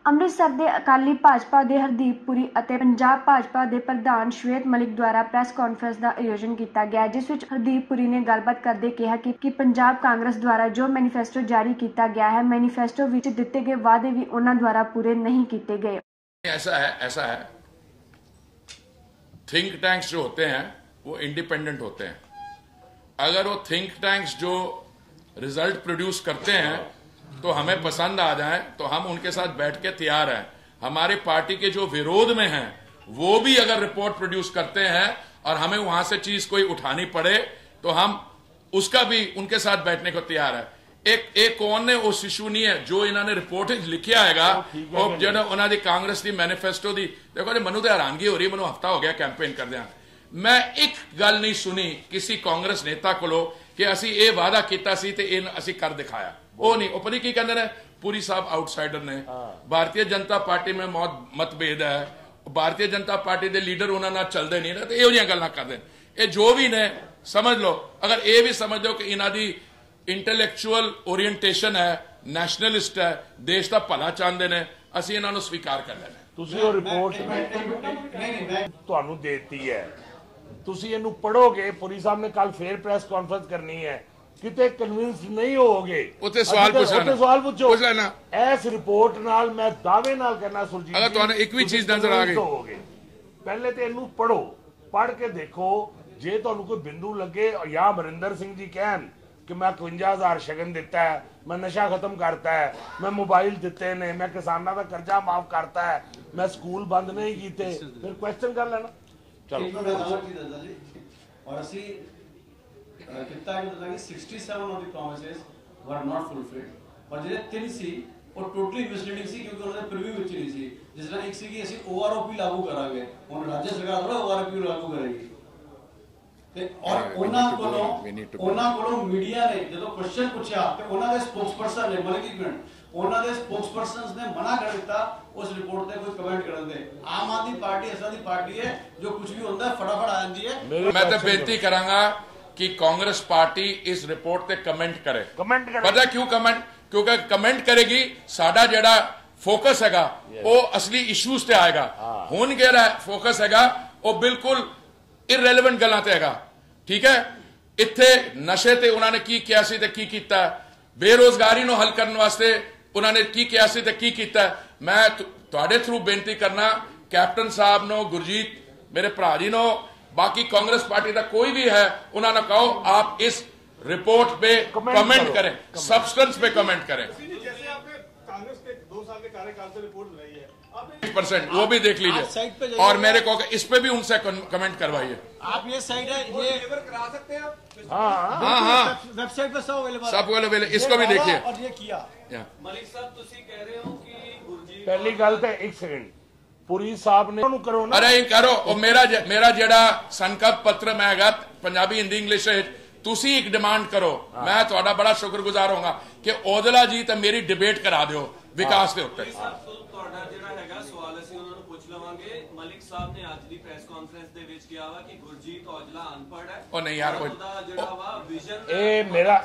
ਅੰਮ੍ਰਿਤਸਰ ਦੇ ਅਕਾਲੀ ਭਾਜਪਾ ਦੇ ਹਰਦੀਪ ਪੁਰੀ ਅਤੇ ਪੰਜਾਬ ਭਾਜਪਾ ਦੇ ਪ੍ਰਧਾਨ ਸ਼ਵੇਤ ਮਲਿਕ ਦੁਆਰਾ ਪ੍ਰੈਸ ਕਾਨਫਰੰਸ ਦਾ ਆਯੋਜਨ ਕੀਤਾ ਗਿਆ, ਜਿਸ ਵਿੱਚ ਹਰਦੀਪ ਪੁਰੀ ਨੇ ਗੱਲਬਾਤ ਕਰਦੇ ਕਿਹਾ ਕਿ ਪੰਜਾਬ ਕਾਂਗਰਸ ਦੁਆਰਾ ਜੋ ਮੈਨੀਫੈਸਟੋ ਜਾਰੀ ਕੀਤਾ ਗਿਆ है, मैनिफेस्टो ਵਿੱਚ ਦਿੱਤੇ ਗਏ ਵਾਅਦੇ ਵੀ ਉਹਨਾਂ ਦੁਆਰਾ पूरे नहीं किए गए। ऐसा है थिंक टैंक्स जो होते हैं वो इंडिपेंडेंट होते हैं। अगर वो थिंक टैंक्स जो रिजल्ट प्रोड्यूस करते हैं तो हमें पसंद आ जाए तो हम उनके साथ बैठ के तैयार हैं। हमारे पार्टी के जो विरोध में हैं वो भी अगर रिपोर्ट प्रोड्यूस करते हैं और हमें वहां से चीज कोई उठानी पड़े तो हम उसका भी उनके साथ बैठने को तैयार है। एक कौन ने उस इशू नहीं है जो इन्होंने रिपोर्ट लिखिया हैगा और जो उन्होंने कांग्रेस की मैनिफेस्टो दी। देखो जी मनु तो हैरानगी हो रही, मनु हफ्ता हो गया कैंपेन करदे। मैं एक गल नहीं सुनी किसी कांग्रेस नेता को कि असी ये वादा किया सी ते असी कर दिखाया। वो नहीं, वो पता की कहते हैं पुरी साहब आउटसाइडर ने। भारतीय जनता पार्टी में मतभेद है, भारतीय जनता पार्टी के लीडर उन्होंने चलते नहीं तो यहो गल्लां करदे। ये जो भी ने समझ लो, अगर ये भी समझ लो कि इन्हां दी इंटैलेक्चुअल ओरीएंटेशन है, नैशनलिस्ट है, देश का भला चाहते हैं, असी इन्हां नूं स्वीकार कर लेना। तुसीं वो रिपोर्ट तुहानूं देती है, तुसीं इहनूं पढ़ोगे। पुरी साहब ने कल फिर प्रेस कॉन्फ्रेंस करनी है, किते कन्विंस नहीं होगे उत्ते सवाल पूछो लेना। इस रिपोर्ट नाल मैं दावे नाल कहना सुरजीत, अगर तुहानूं एक भी चीज नजर आ गई, पहले तो इहनूं पढ़ो, पढ़ के देखो। जे तुहानूं कोई बिंदु लगे या अमरिंदर सिंह जी कहन कि मैं 51,000 शगन दिता है, मैं नशा खत्म करता है, मैं मोबाइल दिते ने, मैं किसानों का कर्जा माफ करता है, मैं स्कूल बंद नहीं किए, फिर क्वेश्चन कर लेना। और असी कितना है कि 67 of the promises were not fulfilled और ਜਿਹੜੇ 3 ਸੀ ਉਹ ਟੋਟਲੀ ਮਿਸਲੀਡਿੰਗ ਸੀ क्योंकि ਉਹਨਾਂ ਦੇ ਪ੍ਰੀਵਿਊ ਵਿੱਚ ਨਹੀਂ ਸੀ। ਜਿਸ ਤਰ੍ਹਾਂ ਇੱਕ ਸੀ ਕਿ ਅਸੀਂ ਓਆਰਓਪੀ ਲਾਗੂ ਕਰਾਂਗੇ, ਹੁਣ ਰਾਜ ਸਰਕਾਰ ਥੋੜਾ ਓਆਰਓਪੀ ਲਾਗੂ ਕਰੇਗੀ ਤੇ ਔਰ ਉਹਨਾਂ ਕੋਲੋਂ ਮੀਡੀਆ ਨੇ ਜਦੋਂ ਕੁਐਸਚਨ ਪੁੱਛਿਆ ਤੇ ਉਹਨਾਂ ਦੇ ਸਪੋਕਸਪਰਸਨ ਨੇ ਮਲਿਕ ਇਗਨੈਂਟ ਉਹਨਾਂ ਦੇ ਸਪੋਕਸਪਰਸਨਸ ਨੇ ਮਨਾ ਕਰ ਦਿੱਤਾ ਉਸ ਰਿਪੋਰਟ ਤੇ ਕੋਈ ਕਮੈਂਟ ਕਰਨ ਦੇ। ਆਮ ਆਦਮੀ ਪਾਰਟੀ ਅਸਾਂ ਦੀ ਪਾਰਟੀ ਹੈ ਜੋ ਕੁਝ ਵੀ ਹੁੰਦਾ ਫਟਾਫਟ ਆ ਜਾਂਦੀ ਹੈ। मैं तो बेनती करांगा कि कांग्रेस पार्टी इस रिपोर्ट ते कमेंट करे। पता क्यों कमेंट? क्योंकि कमेंट करेगी साडा जेड़ा फोकस हैगा वो असली इशूज ते आएगा। हुण जेड़ा फोकस हैगा वो बिल्कुल इररेलेवेंट गल्लां ते हैगा। ठीक है, इत्थे नशे ते उन्होंने की किया सी ते की कीता, बेरोजगारी नूं हल करने वास्ते उन्होंने की किया सी ते की कीता। मैं तुहाडे थ्रू बेनती करना कैप्टन साहब नो, गुरजीत मेरे भरा जी नो, बाकी कांग्रेस पार्टी का कोई भी है, उन्होंने कहो आप इस रिपोर्ट पे कमेंट करें, सब्सटेंस पे कमेंट करें। जैसे आपने कांग्रेस के 2 साल के कार्यकाल से रिपोर्ट बनाई है, 1% वो भी देख लीजिए और मेरे को इस पे भी उनसे कमेंट करवाइए। आप ये साइड है ये करा सकते हैं आप? हाँ वेबसाइट पे सब अवेलेबल, इसको भी देखिए। और ये किया मलिक साहब तुसी कह रहे हो कि गुरजीत पहली गल तो एक सेकंड पुरी साहब ने करो ना। अरे करो मेरा जेड़ा संकल्प पत्र में हैगा पंजाबी हिंदी इंग्लिश तुसी एक डिमांड करो। मैं तुहाडा बड़ा शुक्रगुजार होगा कि औजला जी ते मेरी डिबेट करा दियो विकास के उत्ते। ਤੁਹਾਡਾ ਜਿਹੜਾ ਹੈਗਾ ਸਵਾਲ ਅਸੀਂ ਉਹਨਾਂ ਨੂੰ ਪੁੱਛ ਲਵਾਂਗੇ। ਮਲਿਕ ਸਾਹਿਬ ਨੇ ਅੱਜ ਦੀ ਪ੍ਰੈਸ ਕਾਨਫਰੰਸ ਦੇ ਵਿੱਚ ਕਿਹਾ ਵਾ ਕਿ ਗੁਰਜੀਤ ਔਜਲਾ ਅਨਪੜ੍ਹ ਹੈ। ਉਹ ਨਹੀਂ ਯਾਰ, ਉਹਦਾ ਜਿਹੜਾ ਵਾ ਵਿਜ਼ਨ ਇਹ ਮੇਰਾ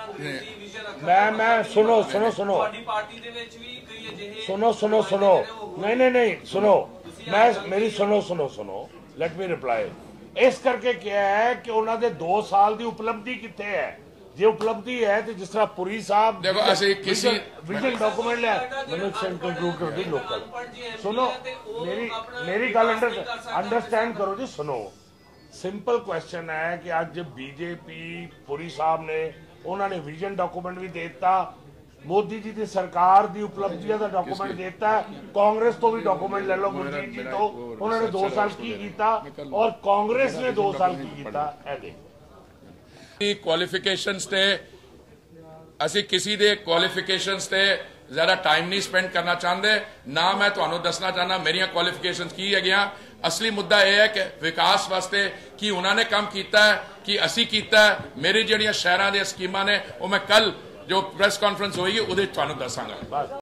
ਮੈਂ ਸੁਣੋ ਤੁਹਾਡੀ ਪਾਰਟੀ ਦੇ ਵਿੱਚ ਵੀ ਕਈ ਅਜਿਹੇ सुनो नहीं सुनो, मैं मेरी सुनो लेट मी रिप्लाई। इस करके क्या है कि उन्होंने 2 साल की उपलब्धि कितने है, जे उपलब्धि है तो जिस तरह पुरी साहब देखो ऐसे किसी विजन डॉक्यूमेंट लिया, मैंने कंक्लूड कर दी लोकल। सुनो मेरी गल अंडरस्टैंड करो जी। सुनो सिंपल क्वेश्चन है कि अज बीजेपी पुरी साहब ने उन्होंने विजन डॉक्यूमेंट भी देता, मोदी जी की सरकार की उपलब्धियों का डॉक्यूमेंट देता है, कांग्रेस तो भी डॉक्यूमेंट ले लो गुरजीत जी तो उन्होंने 2 साल की कीता और कांग्रेस ने 2 साल की कीता। क्वालिफिकेशंस ते असी किसी दे क्वालिफिकेशंस ते ज्यादा टाइम नहीं स्पेंड करना चाहते ना। मैं तुहानू दसना चाहना मेरिया क्वालिफिकेशंस की है। असली मुद्दा यह है कि विकास वास्ते की उन्होंने काम किया है कि असी किया है। मेरी जड़ियां शहरों दी स्कीमां ने वो मैं कल जो प्रेस कॉन्फ्रेंस होगी उहदे तुहानू दसांगा।